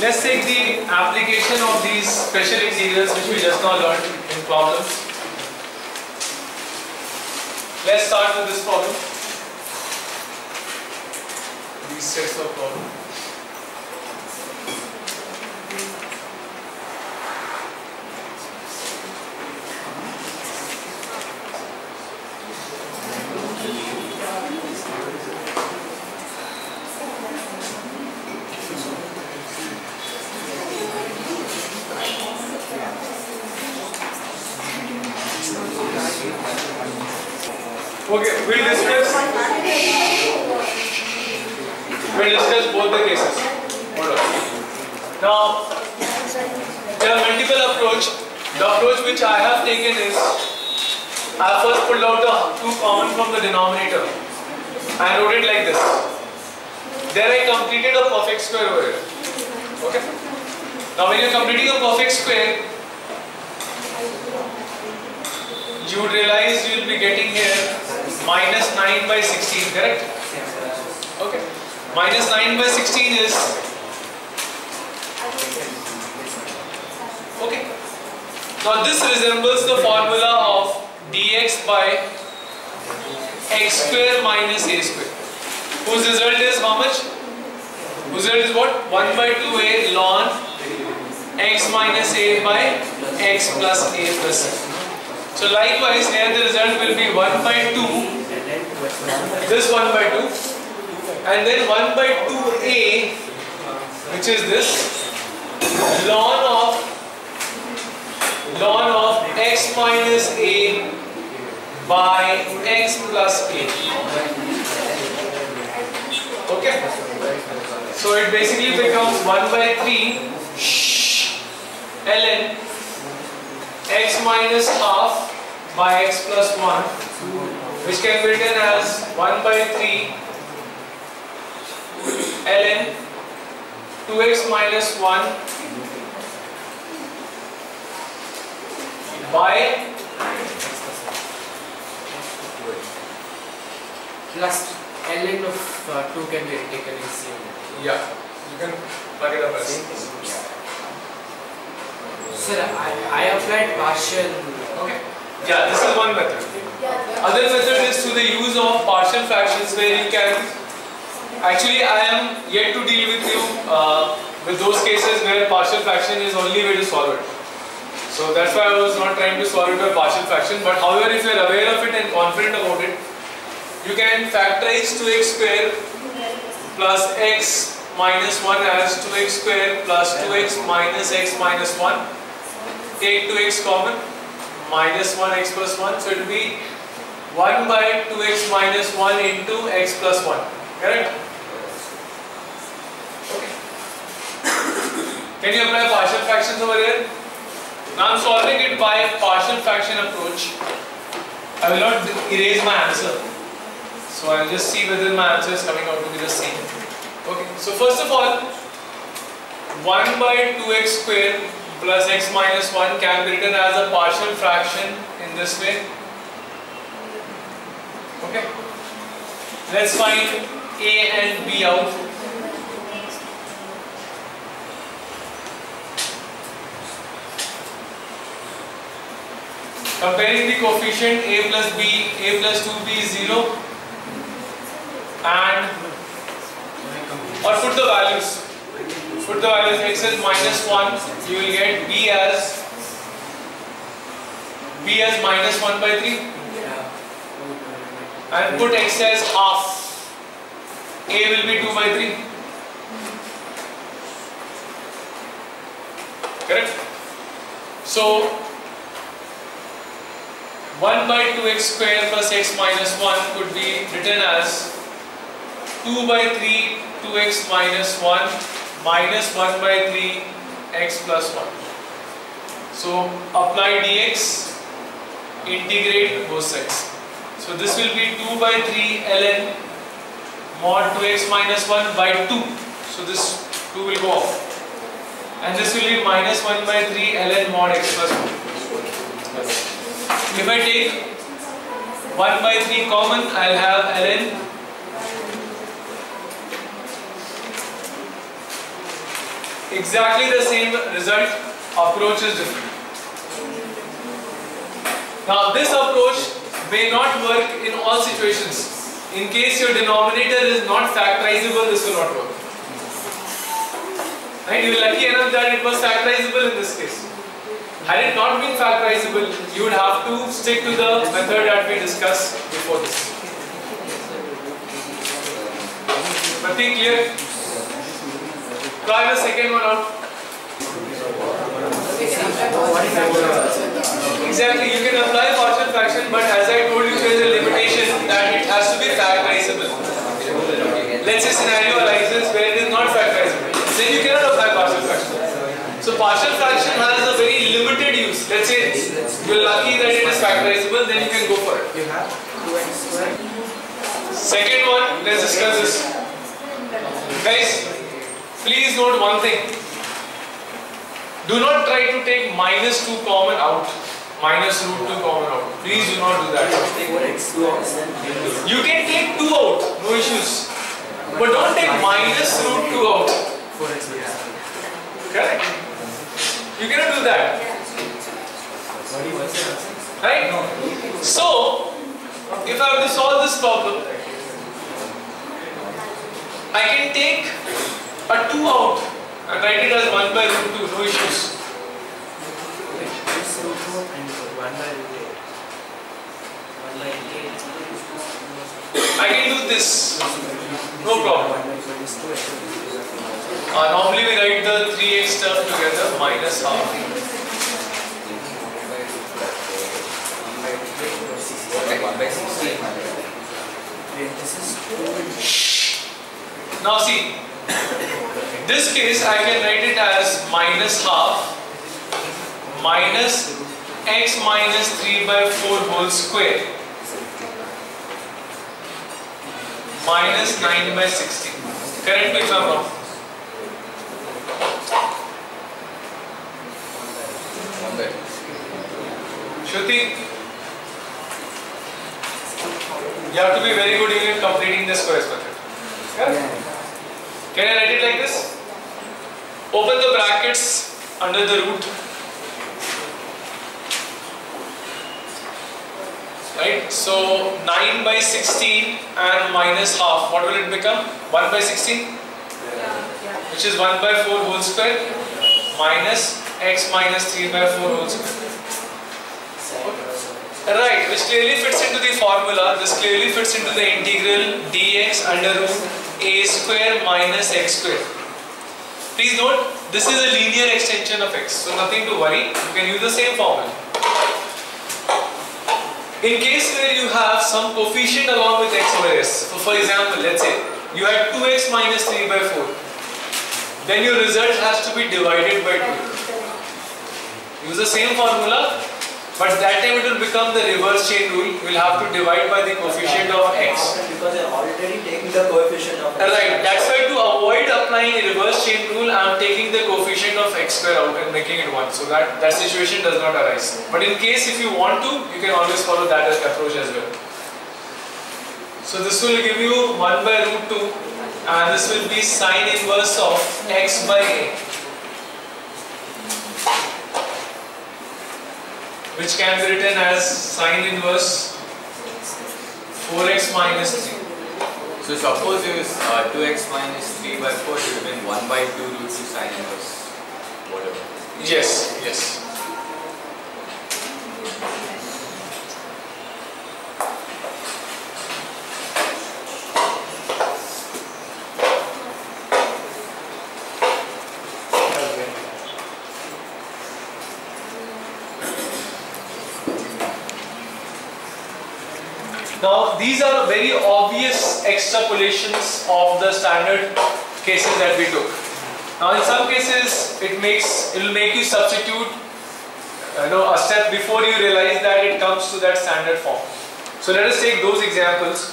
let's take the application of these special integers which we just now learned in problems. Let's start with this problem. These sets of problems. Okay, we'll discuss both the cases. Hold on. Now, there are multiple approaches. The approach which I have taken is, I have first pulled out the 2 common from the denominator. I wrote it like this. Then I completed a perfect square over here. Okay. Now, when you are completing a perfect square, you would realize you will be getting here minus 9 by 16, correct? Okay. Minus 9 by 16 is okay. Now this resembles the formula of dx by x square minus a square, whose result is how much? Whose result is what? 1 by 2a ln x minus a by x plus a plus c. So likewise here the result will be 1 by 2, this 1 by 2, and then 1 by 2a, which is this, ln of x minus a by x plus a. Okay. So it basically becomes 1 by 3 ln x minus half by x plus 1, which can be written as 1 by 3 ln 2x minus 1 by plus ln of 2 can be taken as same. Yeah, you can plug it up as Sir, I applied partial. Okay. Yeah, this is one method. Other method is through the use of partial fractions, where you can actually, I am yet to deal with you with those cases where partial fraction is only way to solve it. So that's why I was not trying to solve it by partial fraction. But however, if you are aware of it and confident about it, you can factorize 2x square plus x minus 1 as 2x square plus 2x minus x minus 1. Take 2x common, minus 1x plus 1, so it will be 1 by 2x minus 1 into x plus 1, correct? Okay. Can you apply partial fractions over here? Now I am solving it by a partial fraction approach. I will not erase my answer, so I will just see whether my answer is coming out to be the same. Okay, so first of all, 1 by 2x square plus x minus 1 can be written as a partial fraction in this way. Okay. Let's find a and b out. Comparing the coefficient a plus b, a plus 2b is 0, and or put the values. Put the values, x as minus 1, you will get b as minus 1 by 3, and put x as half, a will be 2 by 3, correct? So 1 by 2x square plus x minus 1 could be written as 2 by 3 2x minus 1 minus 1 by 3 x plus 1. So apply dx, integrate both sides. So this will be 2 by 3 ln mod 2x minus 1 by 2. So this 2 will go off. And this will be minus 1 by 3 ln mod x plus 1. If I take 1 by 3 common, I will have ln exactly the same result, approach is different. Now this approach may not work in all situations. In case your denominator is not factorizable, this will not work. Right? You are lucky enough that it was factorizable in this case. Had it not been factorizable, you would have to stick to the method that we discussed before this. Nothing clear? Try the second one out. Exactly, you can apply partial fraction, but as I told you, there is a limitation that it has to be factorizable. Let's say scenario arises where it is not factorizable. Then you cannot apply partial fraction. So partial fraction has a very limited use. Let's say you're lucky that it is factorizable, then you can go for it. You have 2x squared. Second one, let's discuss this. Guys, please note one thing. Do not try to take minus 2 common out. Minus root 2 common out. Please do not do that. You can take 2 out, no issues. But don't take minus root 2 out. Correct? You cannot do that. Right? So, if I have to solve this problem, I can take a 2 out and write it as 1 by root 2, no issues. I can do this, no problem. Normally we write the 3x term together, minus half. Now see, this case I can write it as minus half minus x minus 3 by 4 whole square minus 9 by 16. Correct me if I am wrong. Shruti, you have to be very good in completing the squares method. Yeah? Can I write it like this? Open the brackets under the root. Right? So 9 by 16 and minus half. What will it become? 1 by 16? Which is 1 by 4 whole square minus x minus 3 by 4 whole square. Right, which clearly fits into the formula. This clearly fits into the integral dx under root a square minus x square. Please note, this is a linear extension of x, so nothing to worry. You can use the same formula. In case where you have some coefficient along with x over s, so for example, let's say you had 2x minus 3 by 4, then your result has to be divided by 2. Use the same formula, but that time it will become the reverse chain rule. We will have to divide by the coefficient of x. Because I already taken the coefficient of x. Right, that's why to avoid applying a reverse chain rule, I am taking the coefficient of x square out and making it 1. So that situation does not arise. But in case if you want to, you can always follow that approach as well. So this will give you 1 by root 2 and this will be sine inverse of x by a, which can be written as sine inverse 4x minus 3. So suppose it is 2x minus 3 by 4, it would have been 1 by 2 root 2 sine inverse whatever. Yes, yes. Now these are very obvious extrapolations of the standard cases that we took. Now in some cases it will make you substitute a step before you realize that it comes to that standard form. So let us take those examples.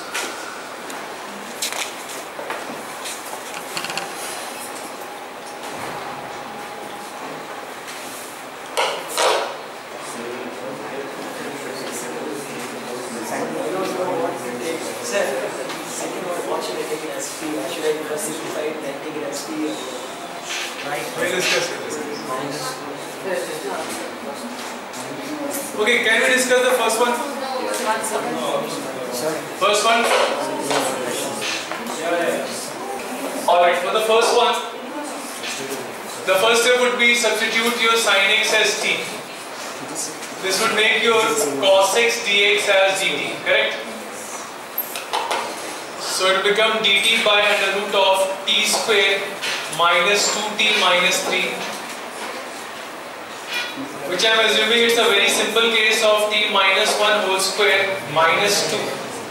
We'll discuss it. Okay, can we discuss the first one? First one? Alright, for the first one, the first step would be substitute your sin x as t. This would make your cos x dx as dt, correct? So it will become dt by under root of t square minus 2t minus 3, which I am assuming it's a very simple case of t minus 1 whole square minus 2.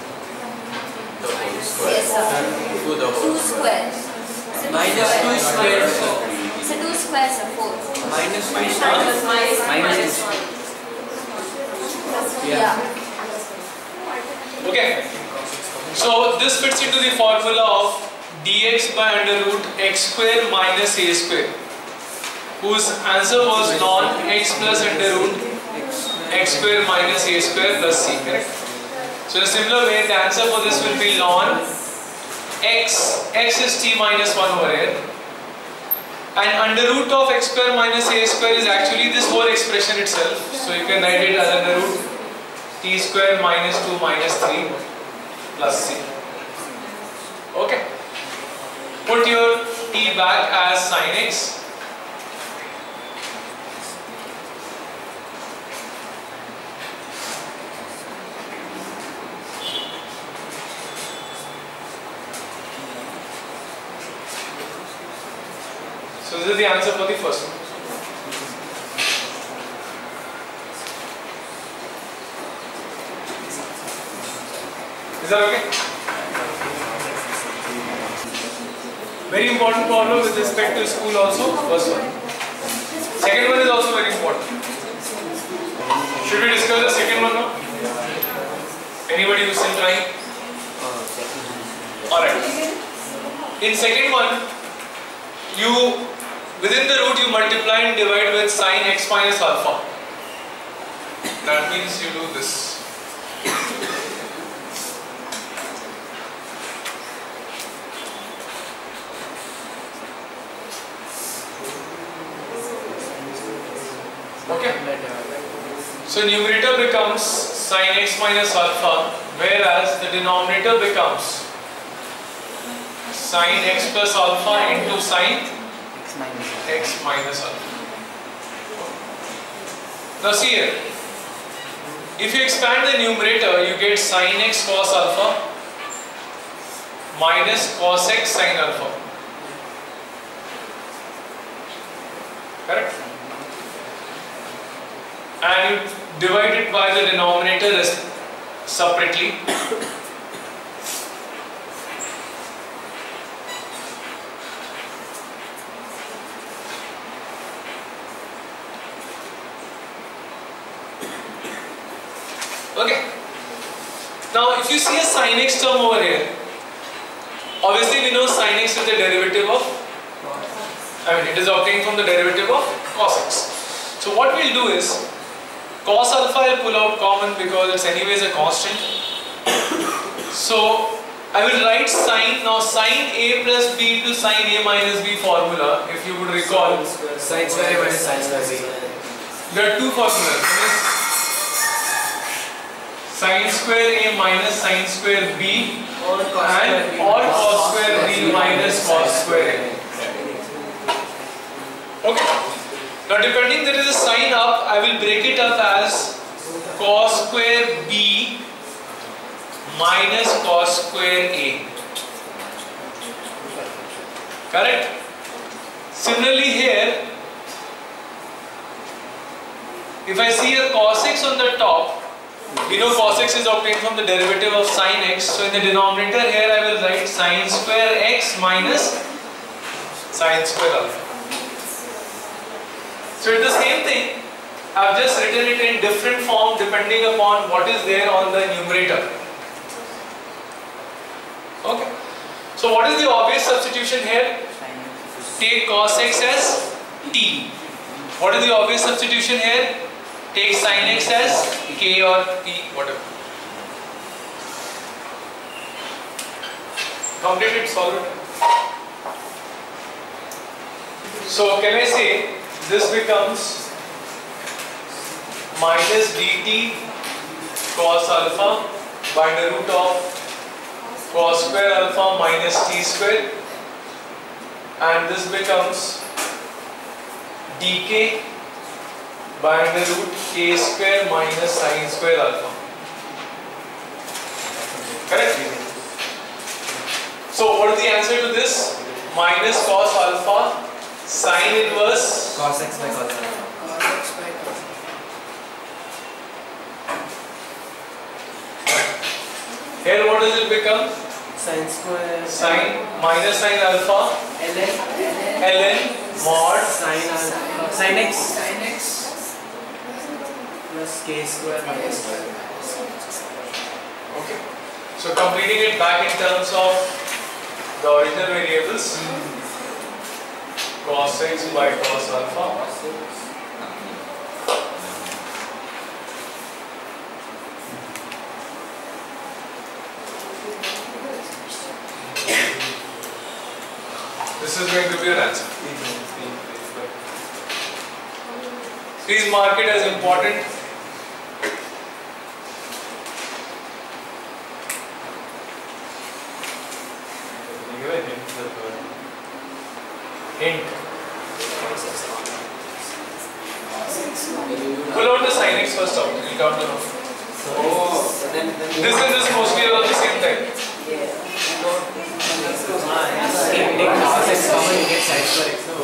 Yes, sir. 2 squares. Minus 2 squares. So 2 squares are 4. Minus 2 Minus squares. minus 1. Yeah. Okay. So this fits into the formula of dx by under root x square minus a square, whose answer was ln x plus under root x square minus a square plus c, correct? So in a similar way, the answer for this will be ln x is t minus 1 over here, and under root of x square minus a square is actually this whole expression itself. So you can write it as under root t square minus 2 minus 3 plus c. Okay. Put your t back as sin x. So this is the answer for the first one. Is that okay? Very important problem with respect to school also, first one. Second one is also very important. Should we discuss the second one now? Anybody who's still trying? Alright. In second one, you within the root you multiply and divide with sin x minus alpha. That means you do this. Okay. So numerator becomes sin x minus alpha, whereas the denominator becomes sin x plus alpha into sin x minus alpha. Now see here, if you expand the numerator, you get sin x cos alpha minus cos x sin alpha. Correct? And you divide it by the denominator separately. Okay. Now if you see a sin x term over here, obviously we know sin x is the derivative of, it is obtained from the derivative of cos x. So what we'll do is, cos alpha I'll pull out common because it's anyways a constant. So I will write sin, now sin a plus b into sin a minus b formula, if you would recall. Sin square A minus sin square B. There are two formulas. One is sin square a minus sin square b or cos square b minus cos square a. Okay. Now depending there is a sign up, I will break it up as cos square b minus cos square a. Correct? Similarly here, if I see a cos x on the top, we know cos x is obtained from the derivative of sin x. So in the denominator here I will write sin square x minus sin square alpha. So it's the same thing. I have just written it in different form depending upon what is there on the numerator. Okay. So what is the obvious substitution here? Take cos x as t. What is the obvious substitution here? Take sin x as k or p, whatever. Complete it, solve it. So can I say this becomes minus dt cos alpha by the root of cos square alpha minus t square, and this becomes dk by the root k square minus sin square alpha. Correct? So what is the answer to this? Minus cos alpha sin inverse Cos x by cos alpha. Here what does it become? Sin square. Sin minus sin alpha ln mod Sin alpha. Sin x. Plus k square minus square. Okay. So completing it back in terms of the original variables, cos x by cos alpha this is going to be your answer. Please mark it as important. Hint. Pull out the sin x first out. You'll come to know. This and this mostly are of the same type. Take cos x common, you get sin square x.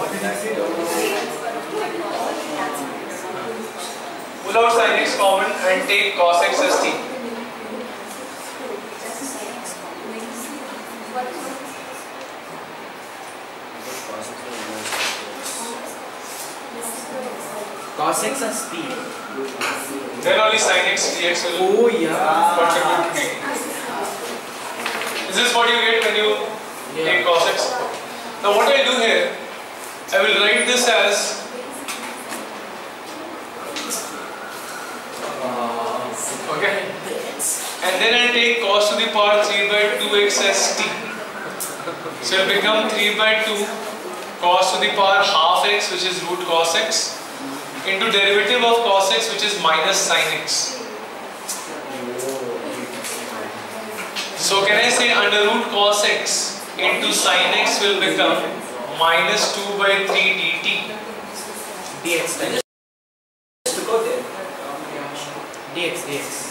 Pull out sin x common and take cos x as t. Cos x as t. Then only sin x dx will Oh yeah. contribute to t. Is this what you get when you take cos x? Now what I will do here, I will write this as okay, and then I will take cos to the power 3 by 2x as t. So it will become 3 by 2 cos to the power half x, which is root cos x, into derivative of cos x, which is minus sin x. So can I say under root cos x into sin x will become minus 2 by 3 dt dx times. Just to go there. dx.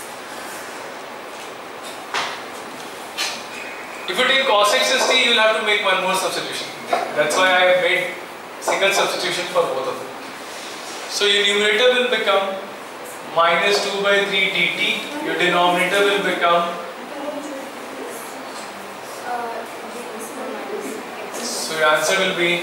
If you take cos x as t, you will have to make one more substitution. That's why I have made single substitution for both of them. So your numerator will become minus 2 by 3 dt, your denominator will become, so your answer will be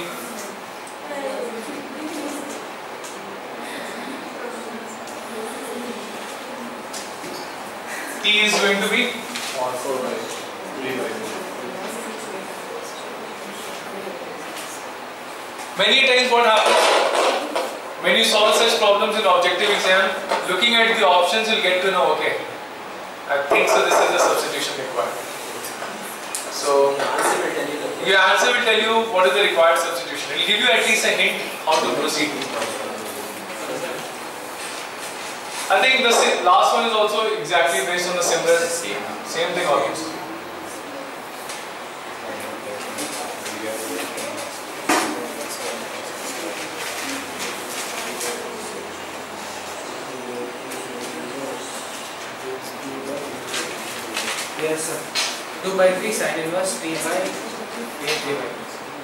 t is going to be 4 by 3 by 2. Many times what happens when you solve such problems in objective exam, looking at the options you'll get to know, okay, I think so this is the substitution required. So your answer will tell you what is the required substitution. It will give you at least a hint how to proceed. I think the last one is also exactly based on the similar same thing almost. Yes sir. 2 by 3 sin inverse t by 3 by 2.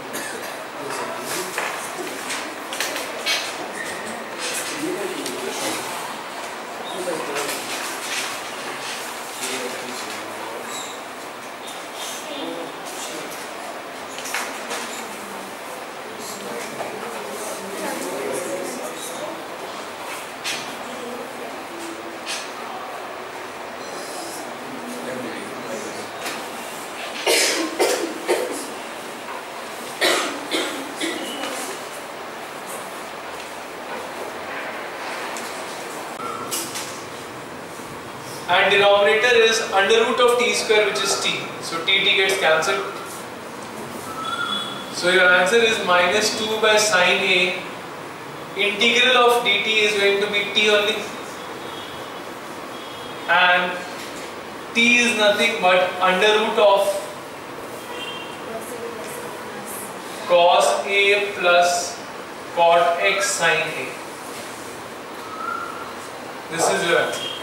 And denominator is under root of t square, which is t. So t gets cancelled. So your answer is minus 2 by sine A. Integral of dt is going to be t only. And t is nothing but under root of cos A plus cot x sine A. This is your answer.